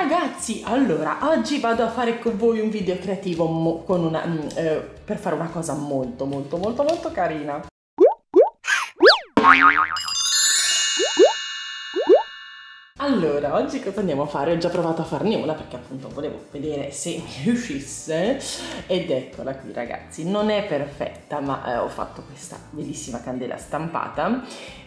Ragazzi, allora, oggi vado a fare con voi un video creativo per fare una cosa molto carina. Allora, oggi cosa andiamo a fare? Ho già provato a farne una perché appunto volevo vedere se mi riuscisse ed eccola qui ragazzi. Non è perfetta ma ho fatto questa bellissima candela stampata.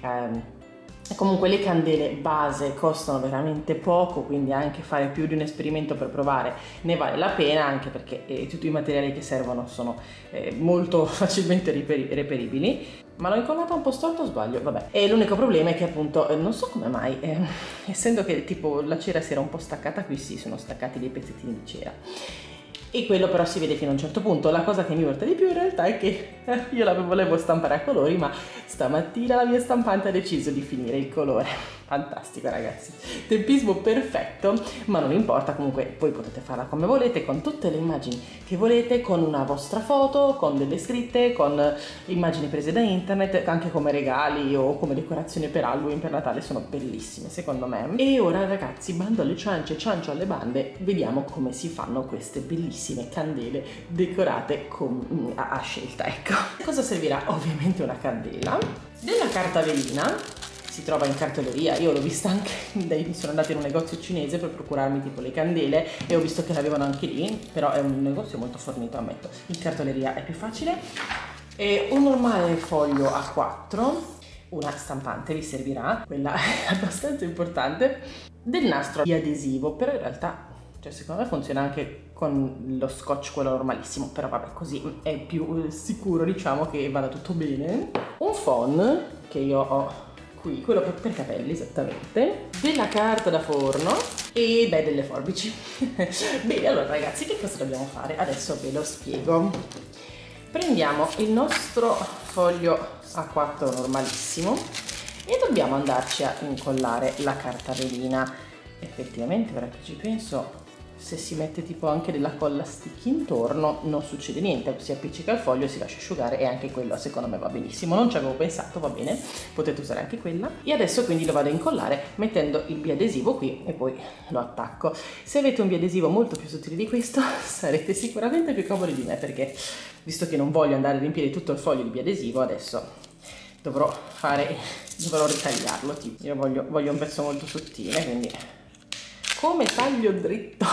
Comunque le candele base costano veramente poco, quindi anche fare più di un esperimento per provare ne vale la pena, anche perché tutti i materiali che servono sono molto facilmente reperibili. Ma l'ho incollata un po' storto o sbaglio? Vabbè. E l'unico problema è che appunto non so come mai, essendo che tipo la cera si era un po' staccata, qui sì, sono staccati dei pezzettini di cera. E quello però si vede fino a un certo punto. La cosa che mi urta di più in realtà è che io la volevo stampare a colori, ma stamattina la mia stampante ha deciso di finire il colore. Fantastico ragazzi, tempismo perfetto, ma non importa, comunque voi potete farla come volete, con tutte le immagini che volete, con una vostra foto, con delle scritte, con immagini prese da internet, anche come regali o come decorazione per Halloween, per Natale, sono bellissime secondo me. E ora ragazzi, bando alle ciance, ciancio alle bande, vediamo come si fanno queste bellissime candele decorate a scelta, ecco. Cosa servirà? Ovviamente una candela, della carta velina. Si trova in cartoleria, io l'ho vista anche, sono andata in un negozio cinese per procurarmi tipo le candele e ho visto che l'avevano anche lì, però è un negozio molto fornito, ammetto. In cartoleria è più facile. E un normale foglio A4, una stampante vi servirà, quella è abbastanza importante, del nastro di adesivo, però in realtà, cioè secondo me funziona anche con lo scotch, quello normalissimo, però vabbè, così è più sicuro, diciamo, che vada tutto bene. Un phon che io ho qui, quello per capelli esattamente, della carta da forno e beh, delle forbici. Bene, allora ragazzi, che cosa dobbiamo fare? Adesso ve lo spiego. Prendiamo il nostro foglio A4 normalissimo e dobbiamo andarci a incollare la carta velina. Effettivamente, ora che ci penso, se si mette tipo anche della colla stick intorno non succede niente, si appiccica il foglio, si lascia asciugare e anche quello secondo me va benissimo. Non ci avevo pensato, va bene, potete usare anche quella. E adesso quindi lo vado a incollare mettendo il biadesivo qui e poi lo attacco. Se avete un biadesivo molto più sottile di questo sarete sicuramente più comodi di me, perché visto che non voglio andare a riempire tutto il foglio di biadesivo adesso dovrò ritagliarlo. Tipo. Io voglio un pezzo molto sottile, quindi come taglio dritto.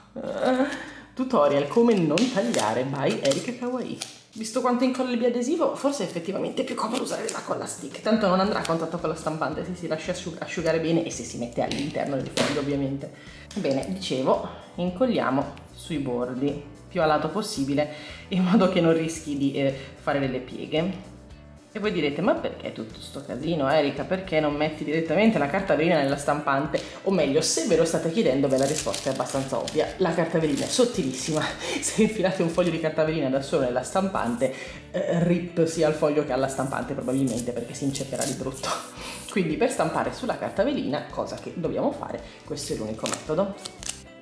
Tutorial come non tagliare by Erika Kawaii. Visto quanto incollo il biadesivo, forse è effettivamente più comodo usare la colla stick, tanto non andrà a contatto con la stampante se si lascia asciugare bene e se si mette all'interno del foglio ovviamente. Bene, dicevo, incolliamo sui bordi più a lato possibile in modo che non rischi di fare delle pieghe. E voi direte, ma perché tutto sto casino, Erika? Perché non metti direttamente la carta velina nella stampante? O meglio, se ve lo state chiedendo, beh, la risposta è abbastanza ovvia. La carta velina è sottilissima. Se infilate un foglio di carta velina da solo nella stampante, rip sia al foglio che alla stampante probabilmente, perché si incepperà di brutto. Quindi per stampare sulla carta velina, cosa che dobbiamo fare, questo è l'unico metodo.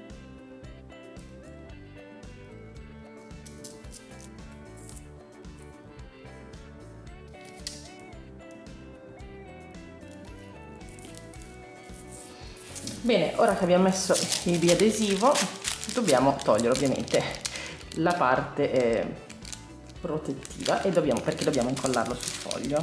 Bene, ora che abbiamo messo il biadesivo dobbiamo togliere ovviamente la parte protettiva perché dobbiamo incollarlo sul foglio.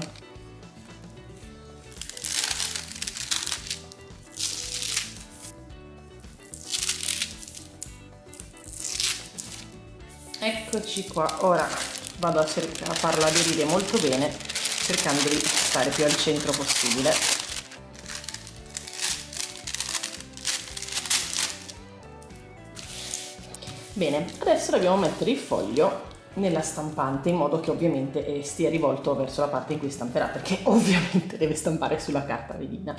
Eccoci qua, ora vado a farla aderire molto bene cercando di stare più al centro possibile. Bene, adesso dobbiamo mettere il foglio nella stampante in modo che ovviamente stia rivolto verso la parte in cui stamperà, perché ovviamente deve stampare sulla carta velina.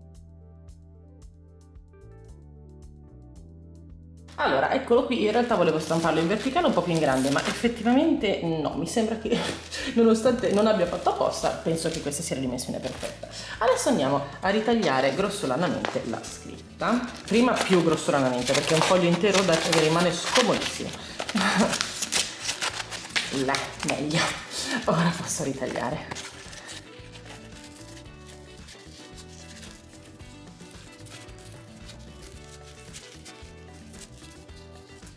Allora, eccolo qui, in realtà volevo stamparlo in verticale un po' più in grande, ma effettivamente no, mi sembra che nonostante non abbia fatto apposta, penso che questa sia la dimensione perfetta. Adesso andiamo a ritagliare grossolanamente la scritta, prima più grossolanamente perché un foglio intero rimane scomodissimo. Meglio, ora posso ritagliare.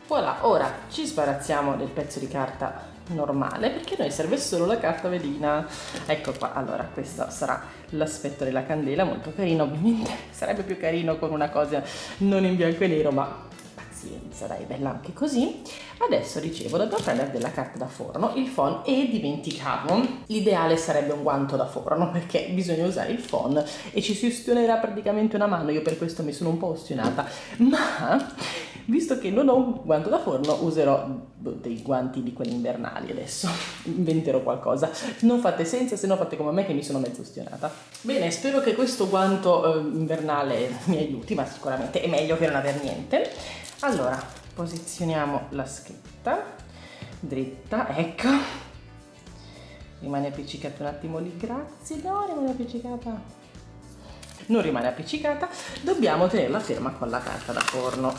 Voilà, ora ci sbarazziamo del pezzo di carta normale perché a noi serve solo la carta velina. Ecco qua, allora questo sarà l'aspetto della candela, molto carino. Ovviamente sarebbe più carino con una cosa non in bianco e nero, ma pazienza, dai, bella anche così. Adesso dicevo, dobbiamo prendere della carta da forno, il phon, e dimenticavo, l'ideale sarebbe un guanto da forno perché bisogna usare il phon e ci si ustionerà praticamente una mano. Io per questo mi sono un po' ustionata, ma visto che non ho un guanto da forno userò dei guanti di quelli invernali. Adesso inventerò qualcosa, non fate senza, se no fate come me che mi sono mezzo ustionata. Bene, spero che questo guanto invernale mi aiuti, ma sicuramente è meglio che non aver niente. Allora posizioniamo la scritta dritta, ecco, rimane appiccicata un attimo lì, grazie. No, rimane appiccicata, non rimane appiccicata, dobbiamo tenerla ferma con la carta da forno.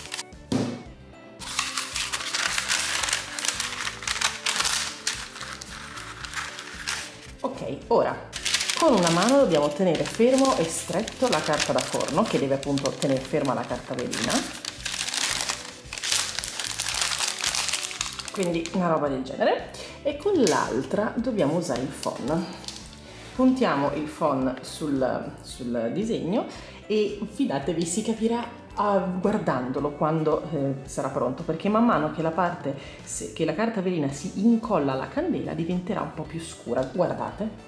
Ok, ora con una mano dobbiamo tenere fermo e stretto la carta da forno, che deve appunto tenere ferma la carta velina, quindi una roba del genere, e con l'altra dobbiamo usare il phon. Puntiamo il phon sul disegno e fidatevi, si capirà guardandolo quando sarà pronto, perché man mano che che la carta velina si incolla alla candela diventerà un po' più scura, guardate.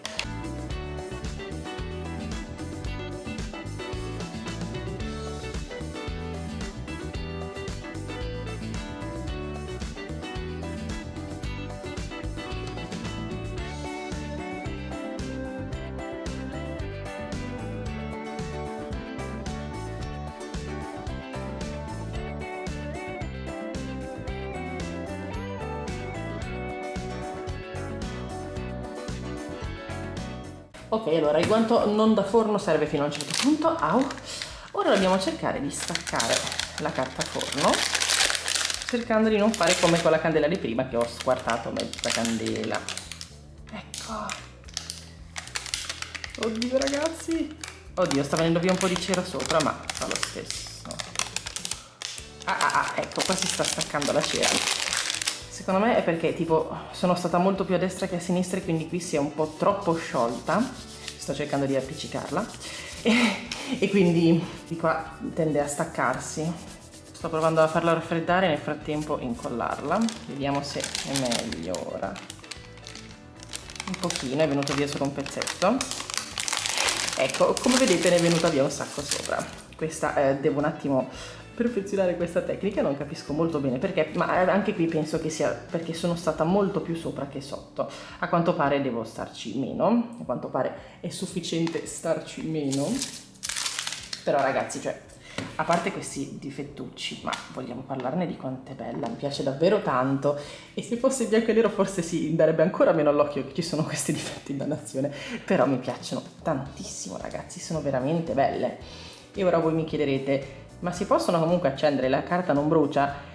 Ok, allora il guanto non da forno serve fino a un certo punto. Au. Ora dobbiamo cercare di staccare la carta forno, cercando di non fare come con la candela di prima che ho squartato mezza candela. Ecco. Oddio ragazzi. Oddio, sta venendo via un po' di cera sopra, ma fa lo stesso. Ecco, qua si sta staccando la cera. Secondo me è perché tipo sono stata molto più a destra che a sinistra e quindi qui si è un po' troppo sciolta. Sto cercando di appiccicarla e quindi di qua tende a staccarsi. Sto provando a farla raffreddare e nel frattempo incollarla. Vediamo se è meglio ora. Un pochino, è venuto via solo un pezzetto. Ecco, come vedete ne è venuta via un sacco sopra. Questa devo un attimo perfezionare questa tecnica, non capisco molto bene perché, ma anche qui penso che sia perché sono stata molto più sopra che sotto. A quanto pare devo starci meno, a quanto pare è sufficiente starci meno. Però ragazzi, cioè, a parte questi difettucci, ma vogliamo parlarne di quanto è bella, mi piace davvero tanto, e se fosse bianco e nero forse si darebbe ancora meno all'occhio che ci sono questi difetti in dannazione, però mi piacciono tantissimo ragazzi, sono veramente belle. E ora voi mi chiederete, ma si possono comunque accendere, la carta non brucia?